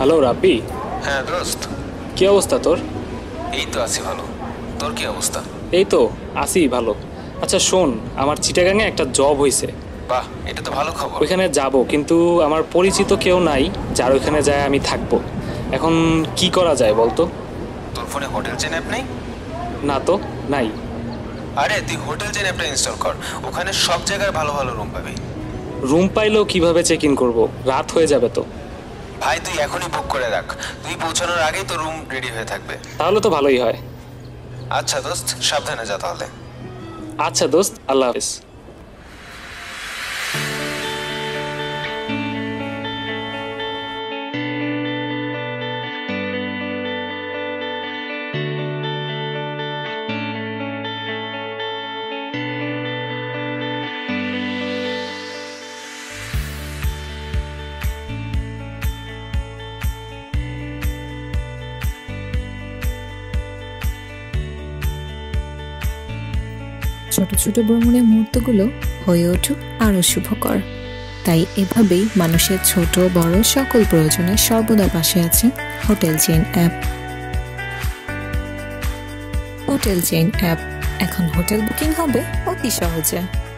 Hello রাব্বি। হ্যাঁ দোস্ত, কি অবস্থা তোর? এই তো আছি ভালো। তোর কি অবস্থা? এই তো আছি ভালো। আচ্ছা শোন, আমার চিটাগাংয়ে একটা জব হয়েছে। বাহ, এটা তো ভালো খবর। ওইখানে যাব, কিন্তু আমার পরিচিত কেউ নাই যার ওইখানে যায় আমি থাকবো। এখন কি করা যায় বলতো? তোর ফোনে হোটেল চেন অ্যাপ নেই? না তো, নাই। আরে তুই হোটেল চেন অ্যাপটা ইনস্টল কর, ওখানে সব জায়গায় ভালো ভালো রুম পাবি। রুম পাইলেও কিভাবে চেক ইন করবো? রাত হয়ে যাবে তো। ভাই তুই এখনই বুক করে রাখ, তুই পৌঁছানোর আগেই তো রুম রেডি হয়ে থাকবে। তাহলে তো ভালোই হয়। আচ্ছা দোস্ত, সাবধানে যা তাহলে। আচ্ছা দোস্ত, আল্লাহ হাফেজ। ছোট ছোট ভ্রমণের মুহূর্তগুলো হয়ে উঠুক আরো শুভকর। তাই এভাবেই মানুষের ছোট বড় সকল প্রয়োজনে সর্বদা পাশে আছে hotel chain app. Hotel chain app, এখন হোটেল বুকিং হবে অতি সহজে।